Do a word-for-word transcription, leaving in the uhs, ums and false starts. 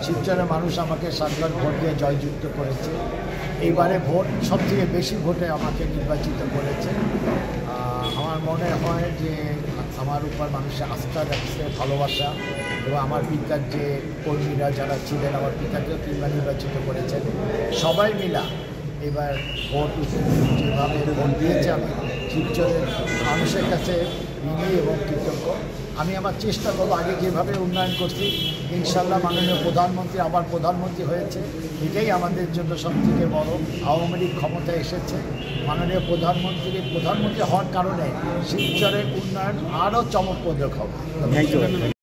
শিবচরের মানুষ আমাকে সাতবার ভোট দিয়ে জয়যুক্ত করেছে। এইবারে ভোট সবথেকে বেশি ভোটে আমাকে নির্বাচিত করেছে। আমার মনে হয় যে আমার উপর মানুষের আস্থা রাখছে, ভালোবাসা, এবং আমার পিতার যে কর্মীরা যারা ছিলেন আমার পিতাকেও তিনবার নির্বাচিত করেছেন। সবাই মিলা এবার ভোট যেভাবে ভোট দিয়েছে আমি শিবচরের মানুষের কাছে ঋণী এবং কৃতজ্ঞ। আমি আমার চেষ্টা করবো আগে যেভাবে উন্নয়ন করছি ইনশাল্লাহ মাননীয় প্রধানমন্ত্রী আবার প্রধানমন্ত্রী হয়েছে, এটাই আমাদের জন্য সবথেকে বড়। আওয়ামী লীগ ক্ষমতায় এসেছে, মাননীয় প্রধানমন্ত্রী প্রধানমন্ত্রী হওয়ার কারণে শিবচরের উন্নয়ন আরও চমকপ্রদ হবে।